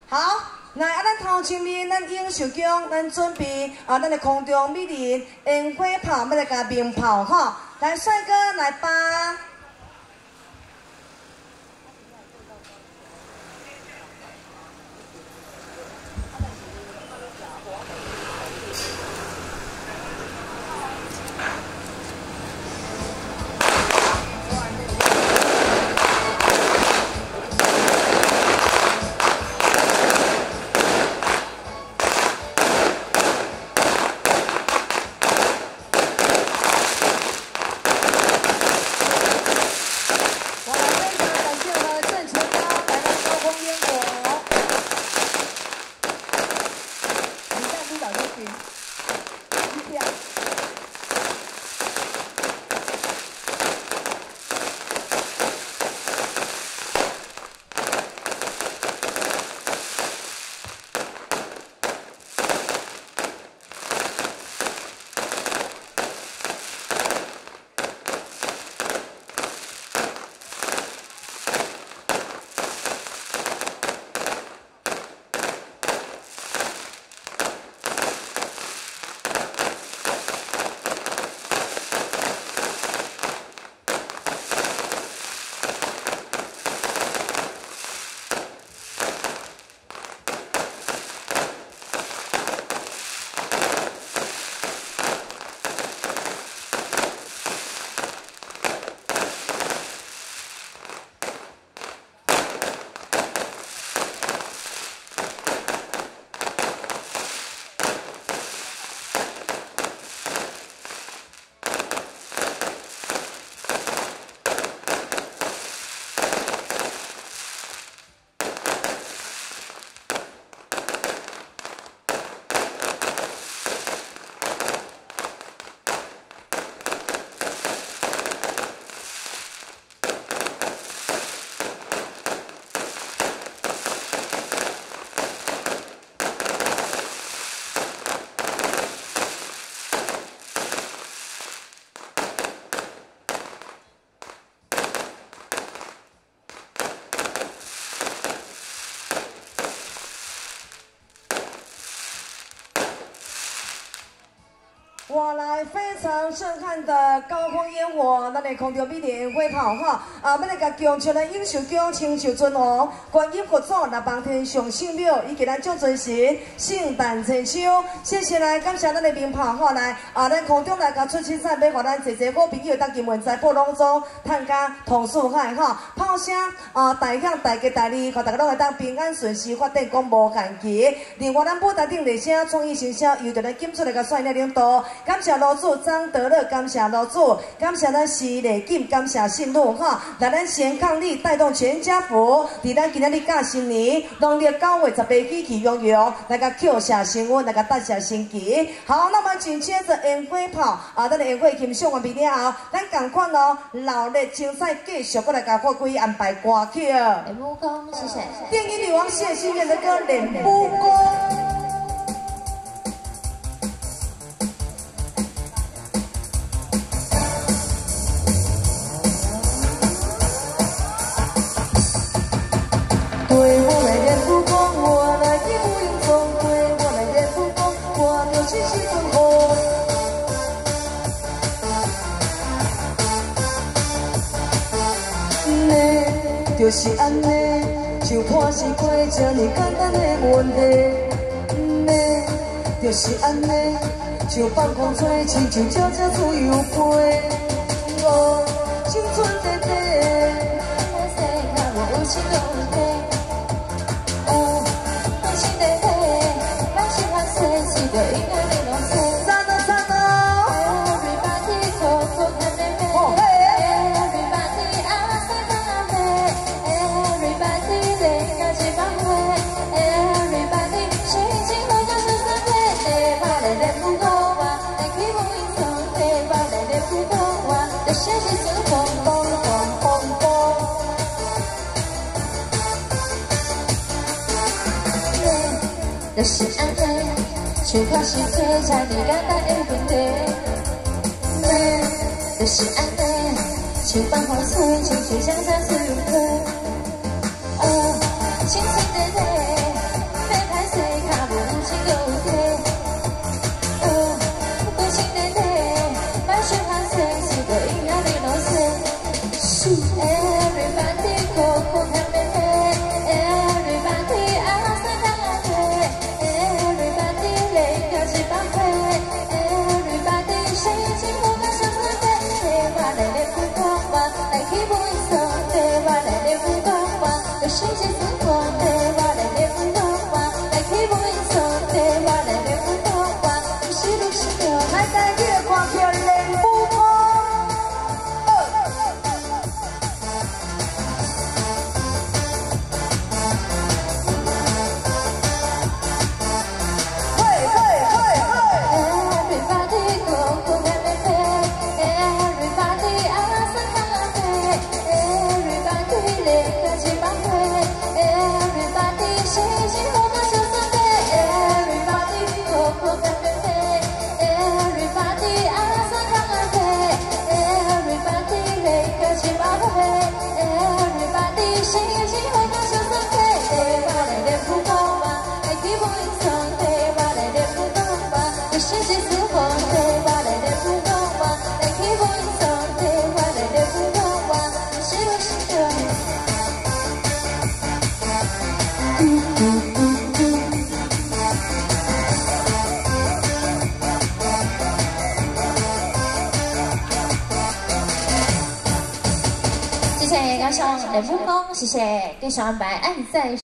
好，来咱头前面，咱英秀宫，咱准备咱的空中美人烟火炮，要来甲鸣炮吼。来，帅哥来吧。 哇，来非常震撼的高空烟火，咱的空中美丽火炮哈！要来甲强唱的英秀宫、清秀尊王、观音佛祖、六邦天上圣庙，以及咱众尊神圣诞千秋。谢谢来，感谢咱的鸣炮哈！来咱空中来甲出凊彩，要互咱一好朋友当金文财宝龙舟，探家同四海哈！炮声大响大吉大利，互大家拢会当平安顺遂，发展讲无限期。另外，咱舞台顶内声创意营销，由着咱金出来甲率领领导。 感谢楼主张德乐，感谢楼主，感谢咱徐丽锦，感谢信路哈，来咱先抗力带动全家福，伫咱今仔日甲新年，农历9月18喜气洋洋，来甲扣下升温，来甲搭下升旗。好，那么紧接着烟火炮咱的烟火欣赏完毕了后，咱共款哦，热烈精彩继续过来甲发挥安排歌曲。 雷武功，谢谢。 电影女王谢欣燕的歌《雷武功》。 就是安尼，像破是过这呢简单的问题。就是安尼，像放空吹，亲像鸟只自由飞。我青春短短，世界我有情有地。放心地地，放心放生，是个应该的拢生。 就是安尼，像破是做这呢简单的问题。就是安尼，像放风吹，亲像乡下自由飞。青春短短。 加上雷木工，谢谢，继续安排，爱在。